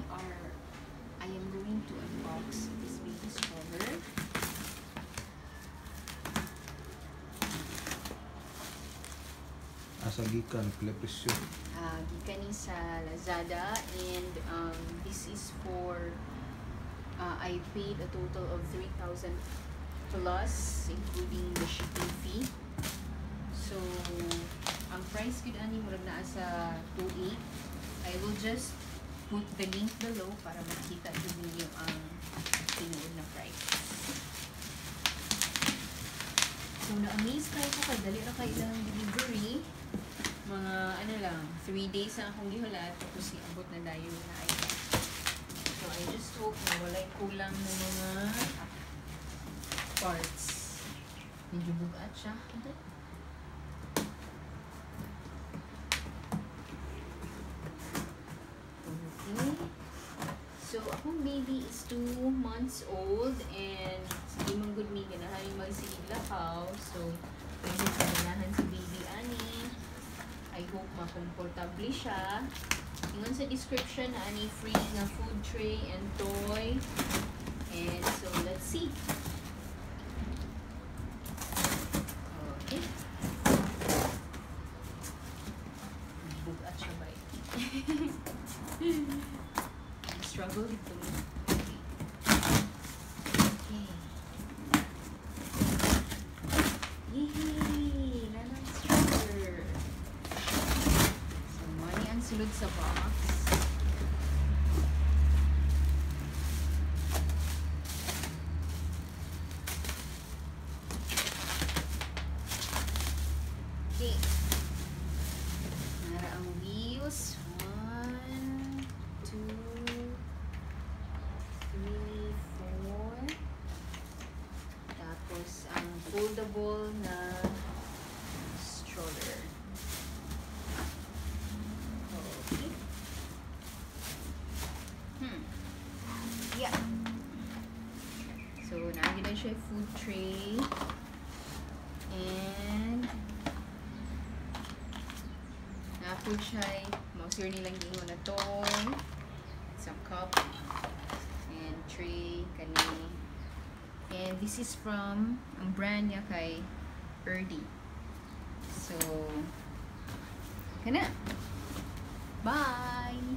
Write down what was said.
I am going to unbox this baby stroller. Asa gikan pila presyo? Gikan ni sa Lazada, and this is for I paid a total of 3,000 plus including the shipping fee. So ang price gud ani murag naa sa 2,800. I will just put the link below para makita jud ninyo ang tinuod na price. So na-amaze kayo ko kay dali ra kay ilang delivery. Mga ano lang, 3 days na akong gihulat tapos iabot na dayon na item. So I just hope na walay kulang na mga parts. Medyo bugat siya. So, akong baby is 2 months old, and hindi man good me ganahan magsigig lakaw. So, medyo ganahan si baby ani. I hope makomportable siya. Ingon sa description na ani free na food tray and toy. And so, let's see. Okay. Bugat siya ba? Struggle dito. Okay. Yay! Nanang stroller. So, money ang sulod sa box. Okay. Nara ang wheels. 1, 2, 3, 4. Tapos ang foldable na stroller. Okay. Yeah. So naagin na siya food tray. And na-food siya. Mausir nilang gingo na toy. Some cup. And tray kani. And this is from ang brand niya kay Irdy. So kana. Bye.